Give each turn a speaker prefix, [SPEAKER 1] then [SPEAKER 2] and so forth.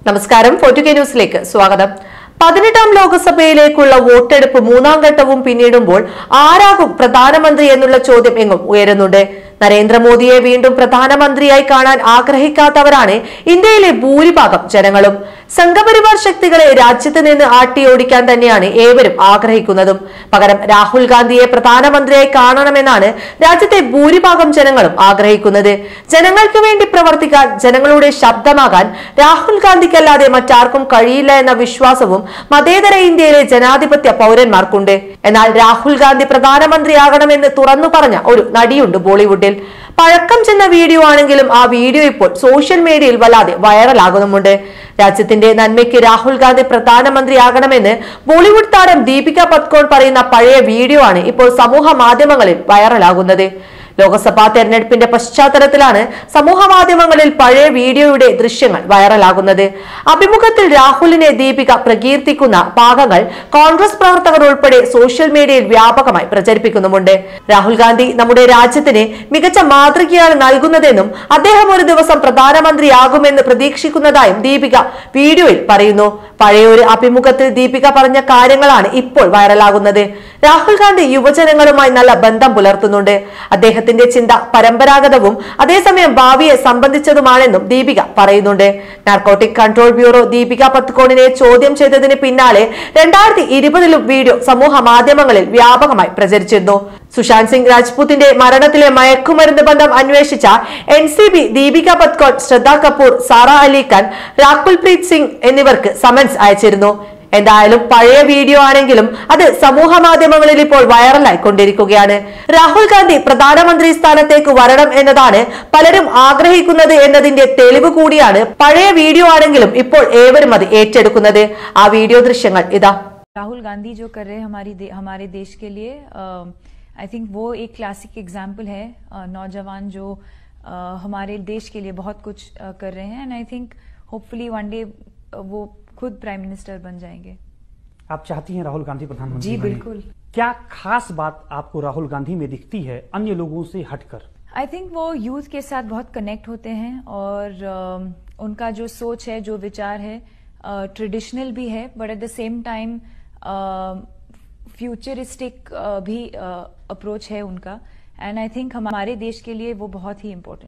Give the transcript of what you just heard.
[SPEAKER 1] നമസ്കാരം. 4K ന്യൂസിലേക്ക് സ്വാഗതം. 18ാം ലോക്സഭയിലേക്കുള്ള വോട്ടെടുപ്പ് മൂന്നാം ഘട്ടവും പിന്നിടുമ്പോൾ ആരാകും പ്രധാനമന്ത്രി എന്നുള്ള ചോദ്യം എങ്ങും ഉയരുന്നുണ്ട്. നരേന്ദ്രമോദിയെ വീണ്ടും പ്രധാനമന്ത്രിയായി കാണാൻ ആഗ്രഹിക്കാത്തവരാണ് ഇന്ത്യയിലെ ഭൂരിഭാഗം ജനങ്ങളും. സംഘപരിവാർ ശക്തികളെ രാജ്യത്ത് നിന്ന് ആട്ടിയോടിക്കാൻ തന്നെയാണ് ഏവരും ആഗ്രഹിക്കുന്നതും. പകരം രാഹുൽ ഗാന്ധിയെ പ്രധാനമന്ത്രിയായി കാണണമെന്നാണ് രാജ്യത്തെ ഭൂരിഭാഗം ജനങ്ങളും ആഗ്രഹിക്കുന്നത്. ജനങ്ങൾക്ക് വേണ്ടി പ്രവർത്തിക്കാൻ, ജനങ്ങളുടെ ശബ്ദമാകാൻ രാഹുൽ ഗാന്ധിക്കല്ലാതെ മറ്റാർക്കും കഴിയില്ല എന്ന വിശ്വാസവും മതേതര ഇന്ത്യയിലെ ജനാധിപത്യ പൗരന്മാർക്കുണ്ട്. എന്നാൽ രാഹുൽ ഗാന്ധി പ്രധാനമന്ത്രിയാകണമെന്ന് തുറന്നു പറഞ്ഞ ഒരു നടിയുണ്ട് ബോളിവുഡിൽ. പഴക്കം ചെന്ന വീഡിയോ ആണെങ്കിലും ആ വീഡിയോ ഇപ്പോൾ സോഷ്യൽ മീഡിയയിൽ വല്ലാതെ വൈറലാകുന്നുമുണ്ട്. രാജ്യത്തിന്റെ നന്മയ്ക്ക് രാഹുൽ ഗാന്ധി പ്രധാനമന്ത്രിയാകണമെന്ന് ബോളിവുഡ് താരം ദീപിക പത്കോൺ പറയുന്ന പഴയ വീഡിയോ ആണ് ഇപ്പോൾ സമൂഹ മാധ്യമങ്ങളിൽ വൈറലാകുന്നത്. ലോക്സഭാ തെരഞ്ഞെടുപ്പിന്റെ പശ്ചാത്തലത്തിലാണ് സമൂഹ മാധ്യമങ്ങളിൽ പഴയ വീഡിയോയുടെ ദൃശ്യങ്ങൾ വൈറലാകുന്നത്. അഭിമുഖത്തിൽ രാഹുലിനെ ദീപിക പ്രകീർത്തിക്കുന്ന ഭാഗങ്ങൾ കോൺഗ്രസ് പ്രവർത്തകർ ഉൾപ്പെടെ സോഷ്യൽ മീഡിയയിൽ വ്യാപകമായി പ്രചരിപ്പിക്കുന്നുമുണ്ട്. രാഹുൽ ഗാന്ധി നമ്മുടെ രാജ്യത്തിന് മികച്ച മാതൃകയാണ് നൽകുന്നതെന്നും അദ്ദേഹം ഒരു ദിവസം പ്രധാനമന്ത്രിയാകുമെന്ന് പ്രതീക്ഷിക്കുന്നതായും ദീപിക വീഡിയോയിൽ പറയുന്നു. പഴയൊരു അഭിമുഖത്തിൽ ദീപിക പറഞ്ഞ കാര്യങ്ങളാണ് ഇപ്പോൾ വൈറലാകുന്നത്. രാഹുൽ ഗാന്ധി യുവജനങ്ങളുമായി നല്ല ബന്ധം പുലർത്തുന്നുണ്ട്. അദ്ദേഹത്തിന്റെ ചിന്ത പരമ്പരാഗതവും അതേസമയം ഭാവിയെ സംബന്ധിച്ചതുമാണെന്നും ദീപിക പറയുന്നുണ്ട്. നാർക്കോട്ടിക് കൺട്രോൾ ബ്യൂറോ ദീപിക പത്കോണിനെ ചോദ്യം ചെയ്തതിന് പിന്നാലെ 2020 വീഡിയോ സമൂഹ മാധ്യമങ്ങളിൽ വ്യാപകമായി പ്രചരിച്ചിരുന്നു. സുശാന്ത് സിംഗ് രാജ്പൂത്തിന്റെ മരണത്തിലെ മയക്കുമരുന്ന് ബന്ധം അന്വേഷിച്ച NCB ദീപിക പത്കോൺ, ശ്രദ്ധ കപൂർ, സാറ അലി ഖാൻ, രാകുൽ പ്രീത് സിംഗ് എന്നിവർക്ക് സമൻസ് അയച്ചിരുന്നു. എന്തായാലും പഴയ വീഡിയോ ആണെങ്കിലും അത് സമൂഹ മാധ്യമങ്ങളിൽ ഇപ്പോൾ വൈറലായിക്കൊണ്ടിരിക്കുകയാണ്. രാഹുൽ ഗാന്ധി പ്രധാനമന്ത്രി സ്ഥാനത്തേക്ക് വരണം എന്നതാണ് പലരും ആഗ്രഹിക്കുന്നത് എന്നതിന്റെ തെളിവ് കൂടിയാണ് പഴയ വീഡിയോ ആണെങ്കിലും ഇപ്പോൾ ഏവരും അത് ഏറ്റെടുക്കുന്നത്. ആ വീഡിയോ ദൃശ്യങ്ങൾ ഇതാ.
[SPEAKER 2] राहुल गांधी जो कर रहे हैं हमारे देश के लिए, आई थिंक वो एक क्लासिक एग्जाम्पल है. नौजवान जो हमारे देश के लिए बहुत कुछ कर रहे हैं, and I think hopefully one day वो खुद प्राइम मिनिस्टर बन जाएंगे.
[SPEAKER 3] आप चाहती हैं राहुल गांधी प्रधानमंत्री?
[SPEAKER 2] जी बिल्कुल.
[SPEAKER 3] क्या खास बात आपको राहुल गांधी में दिखती है अन्य लोगों से हटकर?
[SPEAKER 2] आई थिंक वो यूथ के साथ बहुत कनेक्ट होते हैं और उनका जो सोच है, जो विचार है, ट्रेडिशनल भी है but at the same time futuristic भी अप्रोच है उनका, एंड आई थिंक हमारे देश के लिए वो बहुत ही इम्पोर्टेंट